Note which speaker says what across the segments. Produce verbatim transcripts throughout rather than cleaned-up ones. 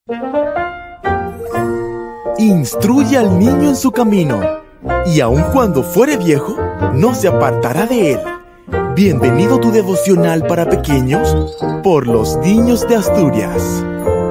Speaker 1: Instruye al niño en su camino, y aun cuando fuere viejo, no se apartará de él. Bienvenido a tu devocional para pequeños por los niños de Asturias.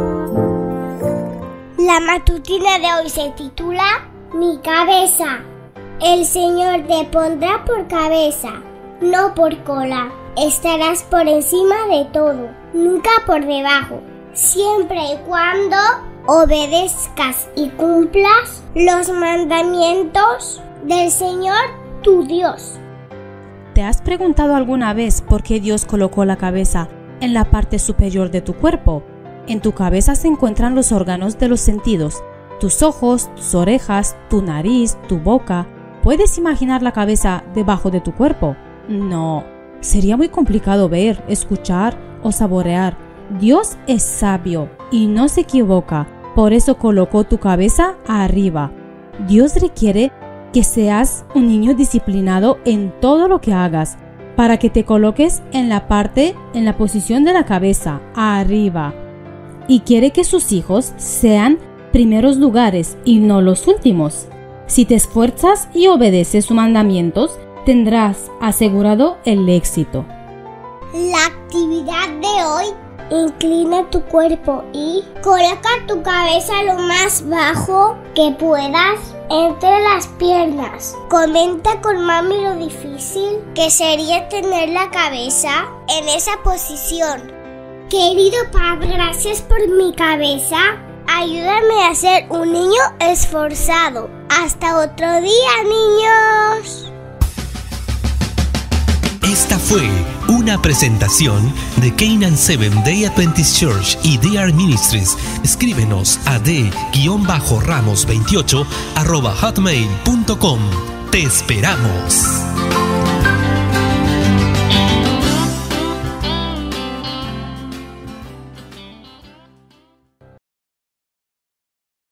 Speaker 2: La matutina de hoy se titula Mi cabeza. El Señor te pondrá por cabeza, no por cola. Estarás por encima de todo, nunca por debajo, siempre y cuando obedezcas y cumplas los mandamientos del Señor tu Dios.
Speaker 3: ¿Te has preguntado alguna vez por qué Dios colocó la cabeza en la parte superior de tu cuerpo? En tu cabeza se encuentran los órganos de los sentidos, tus ojos, tus orejas, tu nariz, tu boca. ¿Puedes imaginar la cabeza debajo de tu cuerpo? No, sería muy complicado ver, escuchar o saborear. Dios es sabio y no se equivoca, por eso colocó tu cabeza arriba. Dios requiere que seas un niño disciplinado en todo lo que hagas, para que te coloques en la parte, en la posición de la cabeza, arriba. Y quiere que sus hijos sean primeros lugares y no los últimos. Si te esfuerzas y obedeces sus mandamientos, tendrás asegurado el éxito.
Speaker 2: La actividad de hoy: inclina tu cuerpo y coloca tu cabeza lo más bajo que puedas entre las piernas. Comenta con mami lo difícil que sería tener la cabeza en esa posición. Querido Padre, gracias por mi cabeza. Ayúdame a ser un niño esforzado. Hasta otro día, niños.
Speaker 4: Esta fue una presentación de Canaan Seventh Day Adventist Church y D R Ministries. Escríbenos a d ramos veintiocho arroba hotmail punto com. Te esperamos.